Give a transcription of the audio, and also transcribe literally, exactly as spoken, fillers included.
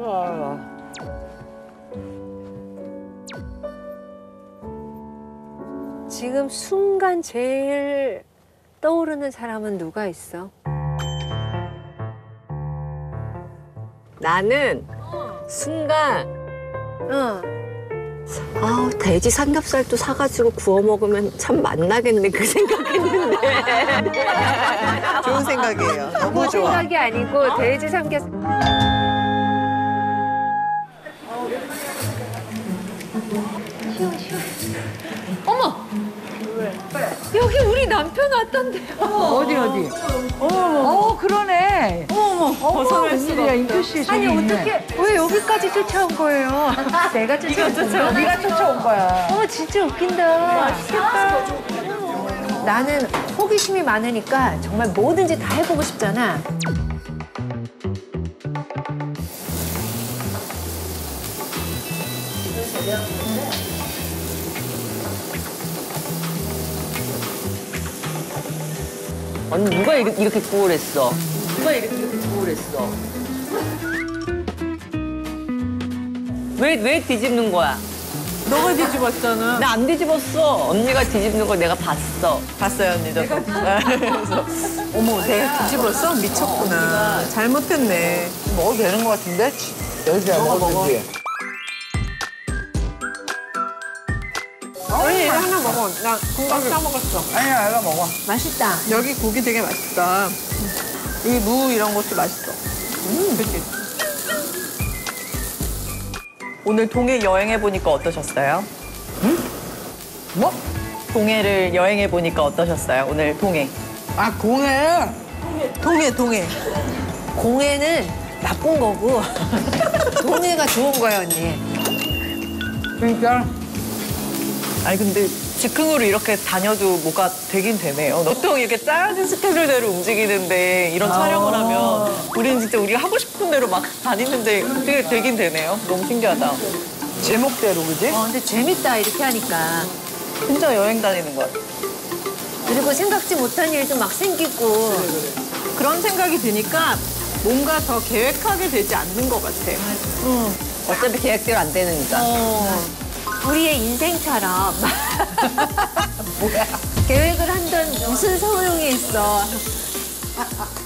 지금 순간 제일 떠오르는 사람은 누가 있어? 나는 순간 응. 아 돼지 삼겹살도 사가지고 구워 먹으면 참 맛나겠네 그 생각했는데. 좋은 생각이에요. 너무 좋아. 생각이 아니고 돼지 삼겹살. 어머! 여기 우리 남편 왔던데요. 어디 어디? 어 그러네. 어머 벗어날 수가 웬일이야 임표 씨. 아니 저기 있네. 어떻게 왜 여기까지 쫓아온 거예요? 내가 쫓아온 거야? 네가 쫓아온 거야. 어 진짜 웃긴다. 맛있겠다. 나는 호기심이 많으니까 정말 뭐든지 다 해보고 싶잖아. 언니 누가 이렇게, 이렇게 구우랬어? 누가 이렇게, 이렇게 구우랬어? 왜, 왜 뒤집는 거야? 너가 뒤집었잖아. 나 안 뒤집었어. 언니가 뒤집는 거 내가 봤어. 봤어요, 언니 저도. 그래서 어머, 내가 뒤집었어? 미쳤구나. 잘못했네. 먹어도 되는 거 같은데? 열시야 먹어도 되지. 언니 이거 하나 먹어. 나 금방 싸 먹었어. 아니야 내가 먹어. 맛있다. 여기 고기 되게 맛있다. 이 무 이런 것도 맛있어. 음, 그치? 오늘 동해 여행해 보니까 어떠셨어요? 응? 뭐? 동해를 여행해 보니까 어떠셨어요? 오늘 동해. 아 공해. 동해, 동해. 공해는 나쁜 거고 동해가 좋은 거야 언니. 그러니까 아니 근데 즉흥으로 이렇게 다녀도 뭐가 되긴 되네요. 보통 이렇게 짜여진 스케줄대로 움직이는데 이런 촬영을 하면 우리는 진짜 우리가 하고 싶은 대로 막 다니는데 그게 되긴 되네요. 너무 신기하다. 제목대로 그지? 어 근데 재밌다 이렇게 하니까. 진짜 여행 다니는 것 같아. 그리고 생각지 못한 일도 막 생기고. 그런 생각이 드니까 뭔가 더 계획하게 되지 않는 것 같아. 어차피 계획대로 안 되니까. 우리의 인생처럼. 뭐야? 계획을 한던 무슨 소용이 있어.